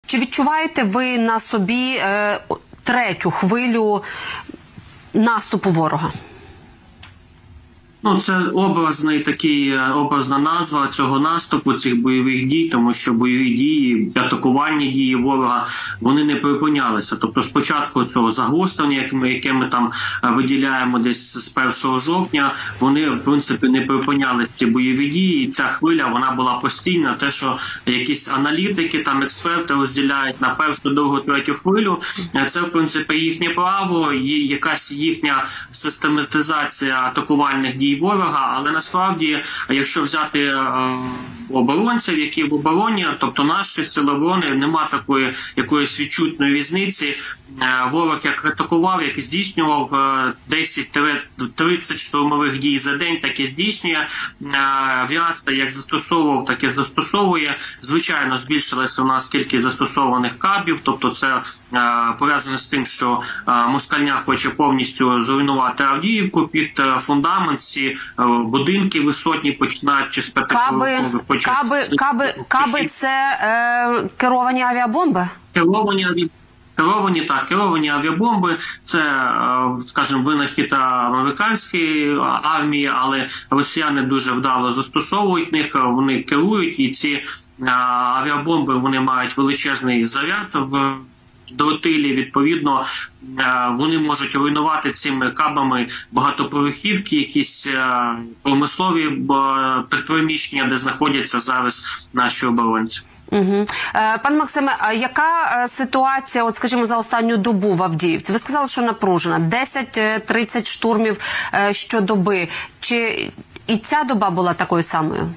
Чи відчуваєте ви на собі третю хвилю наступу ворога? Ну, це образна назва цього наступу, цих бойових дій, тому що бойові дії, атакувальні дії ворога, вони не припинялися. Тобто спочатку цього загострення, яке ми там виділяємо десь з 1 жовтня, вони, в принципі, не припинялися, ці бойові дії, і ця хвиля, вона була постійна. Те, що якісь аналітики, там експерти розділяють на першу, другу, третю хвилю, це, в принципі, їхнє право, якась їхня систематизація атакувальних дій ворога, але насправді, якщо взяти оборонців, які в обороні, тобто наші сили оборони, нема такої якоїсь відчутної різниці. Ворог як атакував, як і здійснював 10-30 штурмових дій за день, так і здійснює. Авіація як застосовував, так і застосовує. Звичайно, збільшилася у нас кількість застосованих кабів, тобто це пов'язано з тим, що москальня хоче повністю зруйнувати Авдіївку під фундамент, всі будинки висотні, починаючи з п'ятиповерхових. Каби – це керовані авіабомби? Керовані авіабомби – це, скажімо, винахід американської армії, але росіяни дуже вдало застосовують їх, вони керують, і ці авіабомби, вони мають величезний заряд в дротилі, відповідно, вони можуть руйнувати цими кабами багатоповерхівки, якісь промислові приміщення, де знаходяться зараз наші оборонці. Пане Максиме, а яка ситуація, от скажімо, за останню добу в Авдіївці? Ви сказали, що напружена. 10-30 штурмів щодоби. Чи і ця доба була такою самою?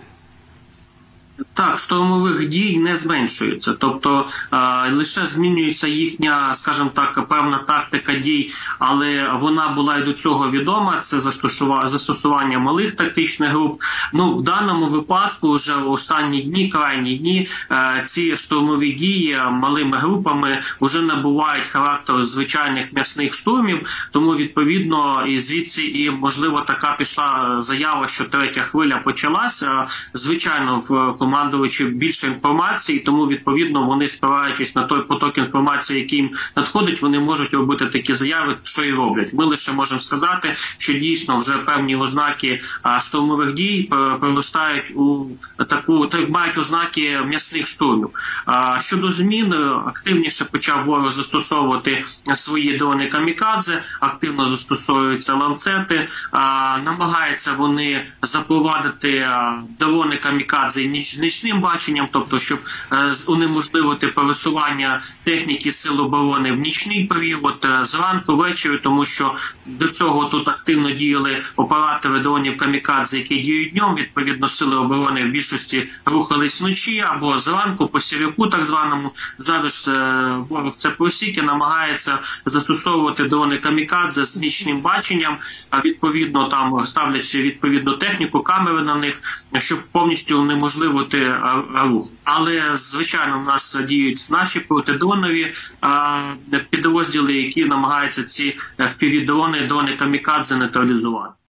Так, штурмових дій не зменшується. Тобто лише змінюється їхня, скажімо так, певна тактика дій, але вона була і до цього відома. Це застосування малих тактичних груп. Ну, в даному випадку вже в останні дні, крайні дні, ці штурмові дії малими групами вже набувають характеру звичайних м'ясних штурмів, тому, відповідно, і звідси, і, можливо, така пішла заява, що третя хвиля почалася. Звичайно, в командувачів більше інформації, тому, відповідно, вони, спираючись на той поток інформації, який їм надходить, вони можуть робити такі заяви, що і роблять. Ми лише можемо сказати, що дійсно вже певні ознаки штурмових дій проростають у таку, мають ознаки м'ясних штурмів. Щодо змін, активніше почав ворог застосовувати свої дрони камікадзе, активно застосовуються ланцети, намагаються вони запровадити дрони камікадзе з нічним баченням, тобто, щоб унеможливити пересування техніки сил оборони в нічний період, зранку, ввечері, тому що до цього тут активно діяли оператори дронів камікадзе, які діють днем, відповідно, сили оборони в більшості рухались вночі або зранку, по сіряку так званому. Зараз ворог це просік і намагається застосовувати дрони камікадзе з нічним баченням, відповідно, там ставлять відповідну техніку, камери на них, щоб повністю унеможливити рух. Але, звичайно, в нас діють наші протидронові підрозділи, які намагаються ці FPV-дрони, дрони камікадзе нейтралізувати.